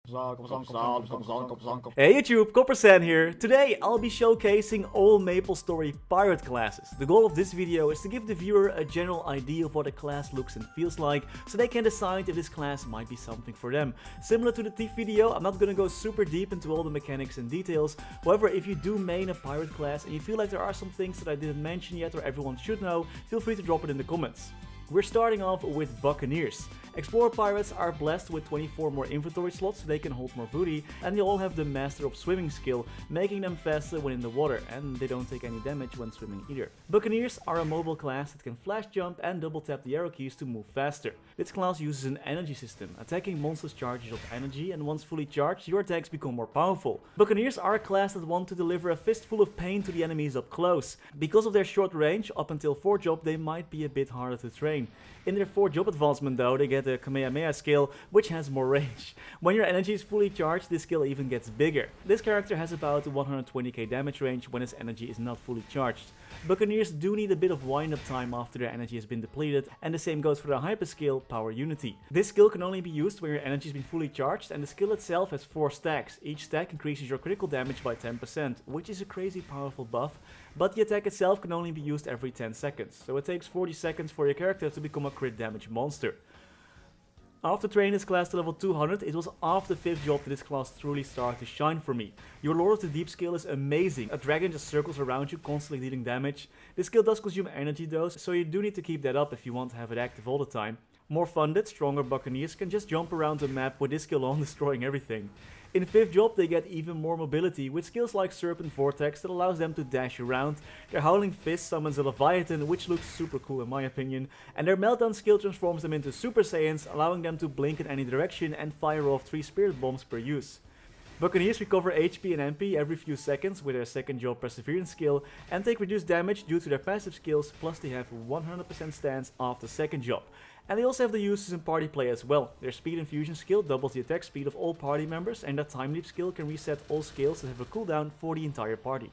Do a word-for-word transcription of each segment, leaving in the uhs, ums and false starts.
Hey YouTube, Coppersan here. Today I'll be showcasing all MapleStory pirate classes. The goal of this video is to give the viewer a general idea of what a class looks and feels like, so they can decide if this class might be something for them. Similar to the Thief video, I'm not gonna go super deep into all the mechanics and details. However, if you do main a pirate class and you feel like there are some things that I didn't mention yet or everyone should know, feel free to drop it in the comments. We're starting off with Buccaneers. Explorer pirates are blessed with twenty-four more inventory slots so they can hold more booty, and they all have the Master of Swimming skill, making them faster when in the water, and they don't take any damage when swimming either. Buccaneers are a mobile class that can flash jump and double tap the arrow keys to move faster. This class uses an energy system, attacking monsters' charges of energy, and once fully charged, your attacks become more powerful. Buccaneers are a class that want to deliver a fistful of pain to the enemies up close. Because of their short range, up until four job, they might be a bit harder to train. In their four job advancement though, they get a Kamehameha skill, which has more range. When your energy is fully charged, this skill even gets bigger. This character has about one hundred twenty K damage range when his energy is not fully charged. Buccaneers do need a bit of wind-up time after their energy has been depleted, and the same goes for the hyper skill, Power Unity. This skill can only be used when your energy has been fully charged, and the skill itself has four stacks. Each stack increases your critical damage by ten percent, which is a crazy powerful buff, but the attack itself can only be used every ten seconds, so it takes forty seconds for your character to become a crit damage monster. After training this class to level two hundred, it was after fifth job that this class truly started to shine for me. Your Lord of the Deep skill is amazing. A dragon just circles around you, constantly dealing damage. This skill does consume energy though, so you do need to keep that up if you want to have it active all the time. More funded, stronger Buccaneers can just jump around the map with this skill on, destroying everything. In fifth job they get even more mobility with skills like Serpent Vortex that allows them to dash around. Their Howling Fist summons a Leviathan, which looks super cool in my opinion, and their Meltdown skill transforms them into Super Saiyans, allowing them to blink in any direction and fire off three Spirit Bombs per use. Buccaneers recover H P and M P every few seconds with their second job Perseverance skill and take reduced damage due to their passive skills, plus they have one hundred percent stance after second job. And they also have the uses in party play as well. Their Speed Infusion skill doubles the attack speed of all party members, and their Time Leap skill can reset all skills that have a cooldown for the entire party.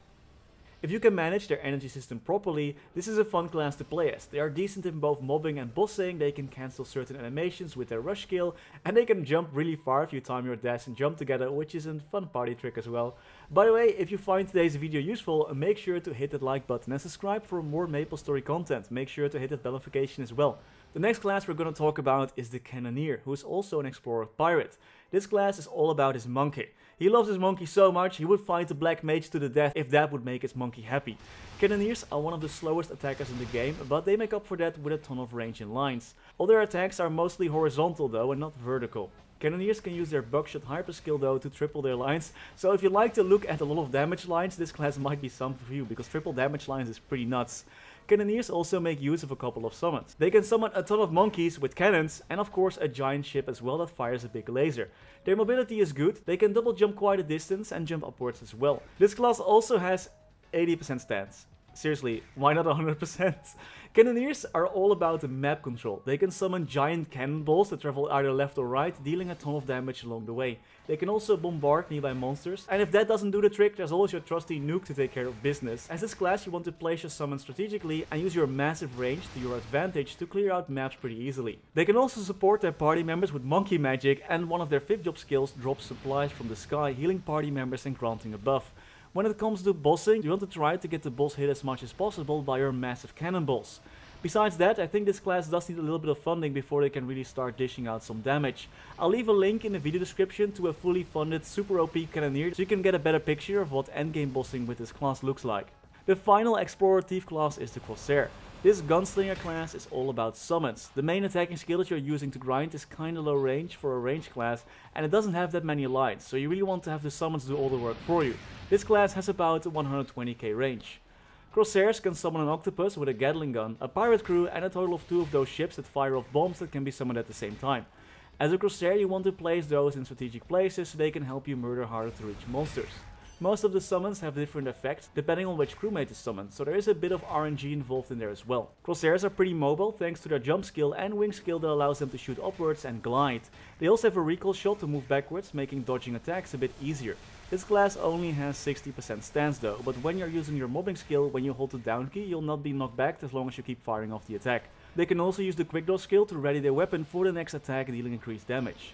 If you can manage their energy system properly, this is a fun class to play as. They are decent in both mobbing and bossing, they can cancel certain animations with their rush skill, and they can jump really far if you time your dash and jump together, which is a fun party trick as well. By the way, if you find today's video useful, make sure to hit that like button and subscribe for more MapleStory content. Make sure to hit that bell notification as well. The next class we're going to talk about is the Cannoneer, who is also an explorer pirate. This class is all about his monkey. He loves his monkey so much he would fight the Black Mage to the death if that would make his monkey happy. Cannoneers are one of the slowest attackers in the game, but they make up for that with a ton of range in lines. All their attacks are mostly horizontal though and not vertical. Cannoneers can use their Buckshot Hyper skill though to triple their lines, so if you like to look at a lot of damage lines, this class might be something for you, because triple damage lines is pretty nuts. Cannoneers also make use of a couple of summons. They can summon a ton of monkeys with cannons, and of course a giant ship as well that fires a big laser. Their mobility is good, they can double jump quite a distance and jump upwards as well. This class also has eighty percent stance. Seriously, why not one hundred percent? Cannoneers are all about the map control. They can summon giant cannonballs that travel either left or right, dealing a ton of damage along the way. They can also bombard nearby monsters, and if that doesn't do the trick, there's always your trusty nuke to take care of business. As this class, you want to place your summon strategically and use your massive range to your advantage to clear out maps pretty easily. They can also support their party members with monkey magic, and one of their fifth job skills drops supplies from the sky, healing party members and granting a buff. When it comes to bossing, you want to try to get the boss hit as much as possible by your massive cannonballs. Besides that, I think this class does need a little bit of funding before they can really start dishing out some damage. I'll leave a link in the video description to a fully funded super O P Cannoneer so you can get a better picture of what endgame bossing with this class looks like. The final Explorer Thief class is the Corsair. This Gunslinger class is all about summons. The main attacking skill that you're using to grind is kinda low range for a range class, and it doesn't have that many lines, so you really want to have the summons do all the work for you. This class has about one hundred twenty K range. Corsairs can summon an octopus with a Gatling gun, a pirate crew, and a total of two of those ships that fire off bombs that can be summoned at the same time. As a Corsair, you want to place those in strategic places so they can help you murder harder to reach monsters. Most of the summons have different effects depending on which crewmate is summoned, so there is a bit of R N G involved in there as well. Crosshairs are pretty mobile thanks to their jump skill and wing skill that allows them to shoot upwards and glide. They also have a recoil shot to move backwards, making dodging attacks a bit easier. This class only has sixty percent stance though, but when you're using your mobbing skill, when you hold the down key, you'll not be knocked back as long as you keep firing off the attack. They can also use the quick draw skill to ready their weapon for the next attack, dealing increased damage.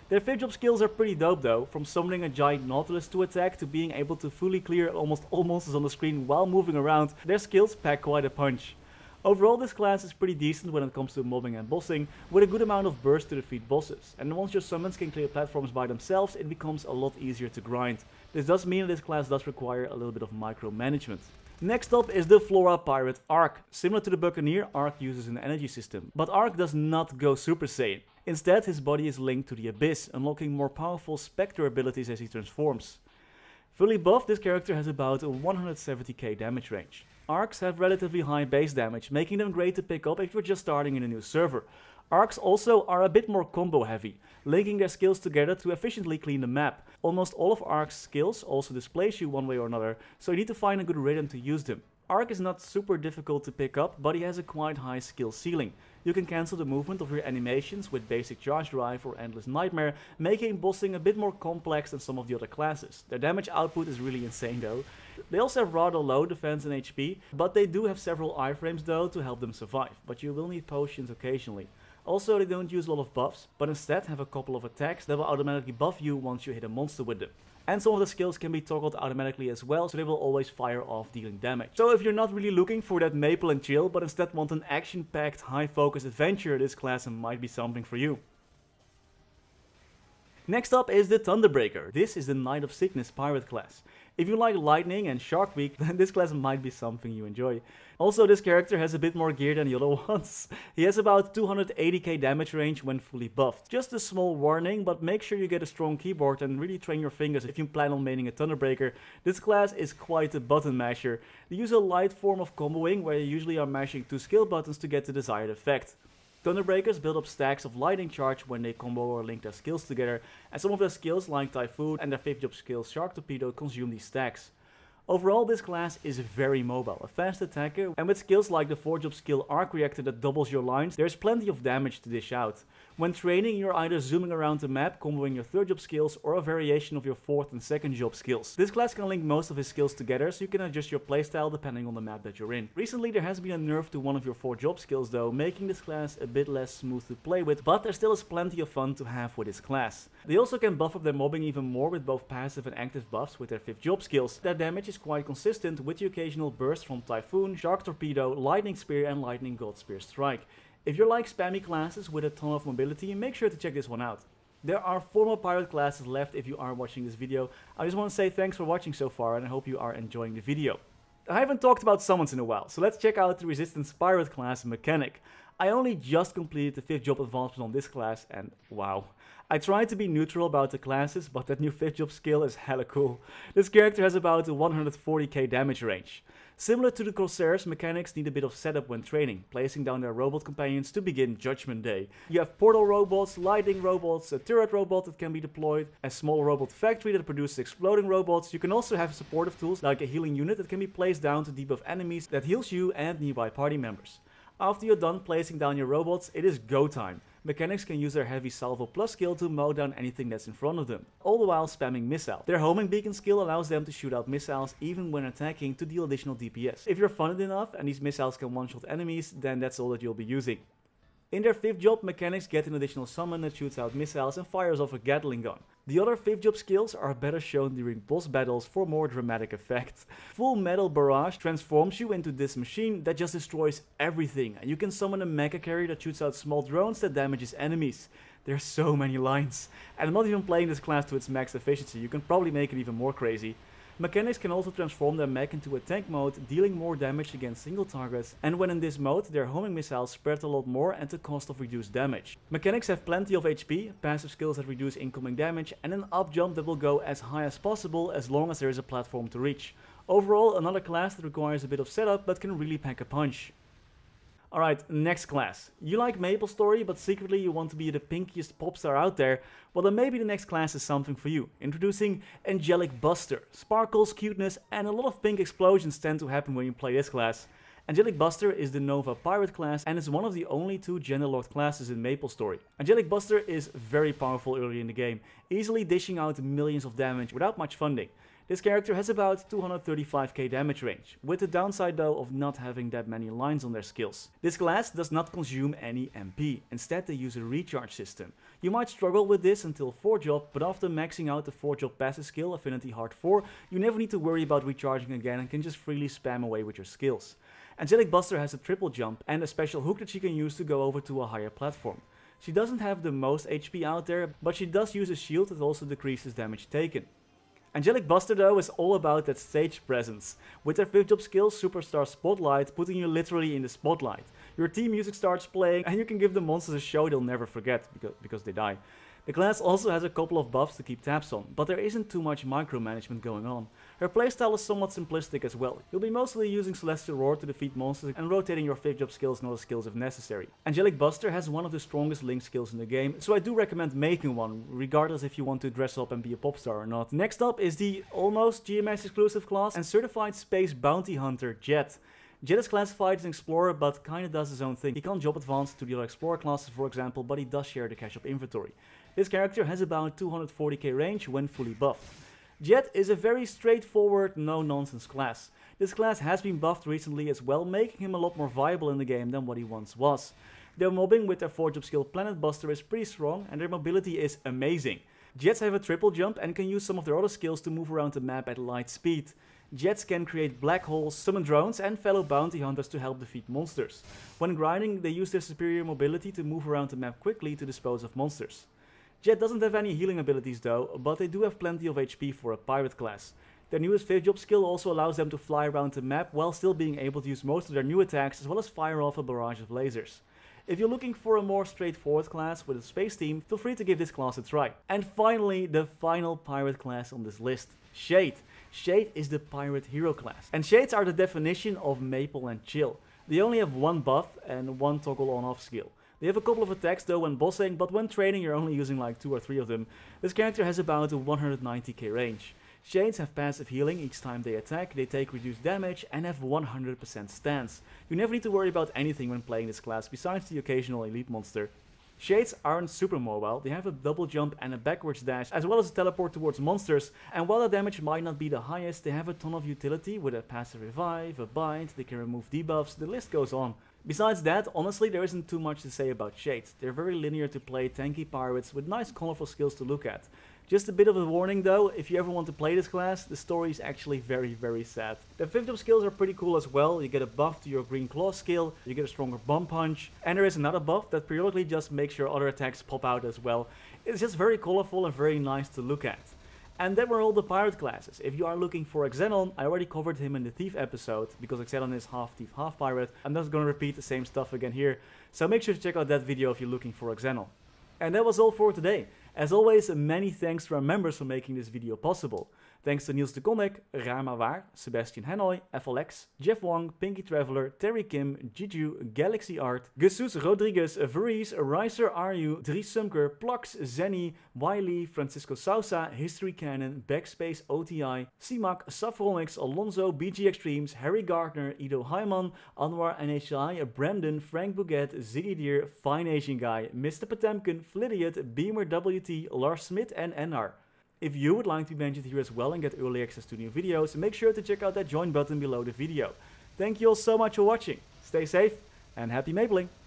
Their fifth job skills are pretty dope though, from summoning a giant Nautilus to attack to being able to fully clear almost all monsters on the screen while moving around. Their skills pack quite a punch. Overall, this class is pretty decent when it comes to mobbing and bossing, with a good amount of burst to defeat bosses, and once your summons can clear platforms by themselves, it becomes a lot easier to grind. This does mean that this class does require a little bit of micromanagement. Next up is the Flora Pirate Ark. Similar to the Buccaneer, Ark uses an energy system, but Ark does not go Super Saiyan. Instead, his body is linked to the Abyss, unlocking more powerful Spectre abilities as he transforms. Fully buffed, this character has about a one hundred seventy K damage range. Arks have relatively high base damage, making them great to pick up if you're just starting in a new server. Arks also are a bit more combo heavy, linking their skills together to efficiently clean the map. Almost all of Ark's skills also displace you one way or another, so you need to find a good rhythm to use them. Ark is not super difficult to pick up, but he has a quite high skill ceiling. You can cancel the movement of your animations with basic Charge Drive or Endless Nightmare, making bossing a bit more complex than some of the other classes. Their damage output is really insane though. They also have rather low defense and H P, but they do have several iframes though to help them survive, but you will need potions occasionally. Also, they don't use a lot of buffs, but instead have a couple of attacks that will automatically buff you once you hit a monster with them. And some of the skills can be toggled automatically as well, so they will always fire off dealing damage. So if you're not really looking for that maple and chill, but instead want an action-packed, high-focus adventure, this class might be something for you. Next up is the Thunderbreaker. This is the Knight of Sickness pirate class. If you like Lightning and Shark Week, then this class might be something you enjoy. Also, this character has a bit more gear than the other ones. He has about two hundred eighty K damage range when fully buffed. Just a small warning, but make sure you get a strong keyboard and really train your fingers if you plan on maining a Thunderbreaker. This class is quite a button masher. They use a light form of comboing where you usually are mashing two skill buttons to get the desired effect. Thunderbreakers build up stacks of lightning charge when they combo or link their skills together, and some of their skills like Typhoon and their fifth job skill Shark Torpedo consume these stacks. Overall, this class is very mobile, a fast attacker, and with skills like the fourth job skill Arc Reactor that doubles your lines, there's plenty of damage to dish out. When training, you're either zooming around the map, comboing your third job skills, or a variation of your fourth and second job skills. This class can link most of his skills together, so you can adjust your playstyle depending on the map that you're in. Recently, there has been a nerf to one of your four job skills though, making this class a bit less smooth to play with, but there still is plenty of fun to have with this class. They also can buff up their mobbing even more with both passive and active buffs with their fifth job skills. Their damage is quite consistent with the occasional burst from Typhoon, Shark Torpedo, Lightning Spear and Lightning God Spear Strike. If you like spammy classes with a ton of mobility, make sure to check this one out. There are four more pirate classes left if you are watching this video. I just want to say thanks for watching so far and I hope you are enjoying the video. I haven't talked about summons in a while, so let's check out the Resistance Pirate class mechanic. I only just completed the fifth job advancement on this class and wow. I tried to be neutral about the classes, but that new fifth job skill is hella cool. This character has about a one hundred forty K damage range. Similar to the Corsairs, mechanics need a bit of setup when training, placing down their robot companions to begin Judgment Day. You have portal robots, lightning robots, a turret robot that can be deployed, a small robot factory that produces exploding robots. You can also have supportive tools like a healing unit that can be placed down to debuff enemies that heals you and nearby party members. After you're done placing down your robots, it is go time. Mechanics can use their heavy salvo plus skill to mow down anything that's in front of them, all the while spamming missile. Their homing beacon skill allows them to shoot out missiles even when attacking to deal additional D P S. If you're funded enough and these missiles can one-shot enemies, then that's all that you'll be using. In their fifth job, mechanics get an additional summon that shoots out missiles and fires off a Gatling gun. The other fifth job skills are better shown during boss battles for more dramatic effect. Full Metal Barrage transforms you into this machine that just destroys everything, and you can summon a mecha carrier that shoots out small drones that damages enemies. There's so many lines, and I'm not even playing this class to its max efficiency, you can probably make it even more crazy. Mechanics can also transform their mech into a tank mode, dealing more damage against single targets, and when in this mode, their homing missiles spread a lot more at the cost of reduced damage. Mechanics have plenty of H P, passive skills that reduce incoming damage, and an up jump that will go as high as possible as long as there is a platform to reach. Overall, another class that requires a bit of setup but can really pack a punch. Alright, next class. You like MapleStory, but secretly you want to be the pinkiest pop star out there? Well, then maybe the next class is something for you. Introducing Angelic Buster. Sparkles, cuteness, and a lot of pink explosions tend to happen when you play this class. Angelic Buster is the Nova Pirate class and is one of the only two Genderlord classes in MapleStory. Angelic Buster is very powerful early in the game, easily dishing out millions of damage without much funding. This character has about two hundred thirty-five K damage range, with the downside though of not having that many lines on their skills. This class does not consume any M P, instead they use a recharge system. You might struggle with this until four job, but after maxing out the four job passive skill Affinity Heart four, you never need to worry about recharging again and can just freely spam away with your skills. Angelic Buster has a triple jump and a special hook that she can use to go over to a higher platform. She doesn't have the most H P out there, but she does use a shield that also decreases damage taken. Angelic Buster though is all about that stage presence. With their fifth job skill Superstar Spotlight, putting you literally in the spotlight. Your team music starts playing and you can give the monsters a show they'll never forget, because, because they die. The class also has a couple of buffs to keep tabs on, but there isn't too much micromanagement going on. Her playstyle is somewhat simplistic as well. You'll be mostly using Celestial Roar to defeat monsters and rotating your fifth job skills and other skills if necessary. Angelic Buster has one of the strongest link skills in the game, so I do recommend making one, regardless if you want to dress up and be a pop star or not. Next up is the almost G M S exclusive class and Certified Space Bounty Hunter, Jet. Jet is classified as an explorer, but kinda does his own thing. He can't job advance to the other explorer classes for example, but he does share the cash up inventory. This character has about two hundred forty K range when fully buffed. Jet is a very straightforward, no-nonsense class. This class has been buffed recently as well, making him a lot more viable in the game than what he once was. Their mobbing with their four job skill Planet Buster is pretty strong and their mobility is amazing. Jets have a triple jump and can use some of their other skills to move around the map at light speed. Jets can create black holes, summon drones and fellow bounty hunters to help defeat monsters. When grinding, they use their superior mobility to move around the map quickly to dispose of monsters. Jet doesn't have any healing abilities though, but they do have plenty of H P for a pirate class. Their newest fifth job skill also allows them to fly around the map while still being able to use most of their new attacks as well as fire off a barrage of lasers. If you're looking for a more straightforward class with a space team, feel free to give this class a try. And finally, the final pirate class on this list, Shade. Shade is the pirate hero class. And Shades are the definition of Maple and Chill. They only have one buff and one toggle on off skill. They have a couple of attacks though when bossing, but when training you're only using like two or three of them. This character has about a one hundred ninety K range. Shades have passive healing each time they attack, they take reduced damage and have one hundred percent stance. You never need to worry about anything when playing this class besides the occasional elite monster. Shades aren't super mobile, they have a double jump and a backwards dash as well as a teleport towards monsters, and while the damage might not be the highest, they have a ton of utility with a passive revive, a bind, they can remove debuffs, the list goes on. Besides that, honestly there isn't too much to say about Shades. They're very linear to play tanky pirates with nice colorful skills to look at. Just a bit of a warning though, if you ever want to play this class, the story is actually very very sad. The fifth job skills are pretty cool as well. You get a buff to your green claw skill, you get a stronger bomb punch, and there is another buff that periodically just makes your other attacks pop out as well. It's just very colorful and very nice to look at. And that were all the pirate classes. If you are looking for Xenon, I already covered him in the Thief episode, because Xenon is half Thief, half pirate. I'm not gonna repeat the same stuff again here, so make sure to check out that video if you're looking for Xenon. And that was all for today. As always, many thanks to our members for making this video possible. Thanks to Niels de Konnik, Rama Waar, Sebastian Hanoi, F L X, Jeff Wong, Pinky Traveler, Terry Kim, Jiju, Galaxy Art, Gusus Rodriguez, Verise, Riser Aryu, Dries Sumker, Plux, Zenny, Wiley, Francisco Sousa, History Cannon, Backspace O T I, C-Mac, Saffronix, Alonso, B G Extremes, Harry Gardner, Ido Hyman, Anwar N H I, Brandon, Frank Bouguet, Ziggy Deer, Fine Asian Guy, Mister Potemkin, Flidiot, Beamer W T, Lars Smith and N R. If you would like to be mentioned here as well and get early access to new videos, make sure to check out that join button below the video. Thank you all so much for watching, stay safe and happy mapling!